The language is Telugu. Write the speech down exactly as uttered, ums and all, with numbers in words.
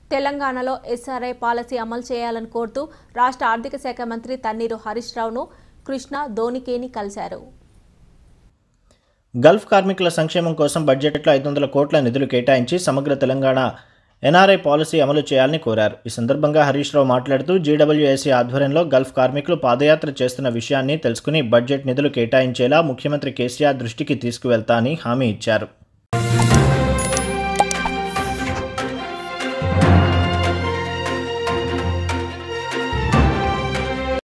తెలంగాణలో ఎస్ఆర్ఐ పాలసీ అమలు చేయాలని కోరుతూ రాష్ట్ర ఆర్థిక శాఖ మంత్రి తన్నీరు హరీష్ రావును కృష్ణ ధోనికేని కలిశారు. గల్ఫ్ కార్మికుల సంక్షేమం కోసం బడ్జెట్లో ఐదు వందల కోట్ల నిధులు కేటాయించి సమగ్ర తెలంగాణ ఎన్ఆర్ఐ పాలసీ అమలు చేయాలని కోరారు. ఈ సందర్భంగా హరీష్ రావు మాట్లాడుతూ జీడబ్ల్యూఏసీ ఆధ్వర్యంలో గల్ఫ్ కార్మికులు పాదయాత్ర చేస్తున్న విషయాన్ని తెలుసుకుని బడ్జెట్ నిధులు కేటాయించేలా ముఖ్యమంత్రి కేసీఆర్ దృష్టికి తీసుకువెళ్తా అని హామీ ఇచ్చారు.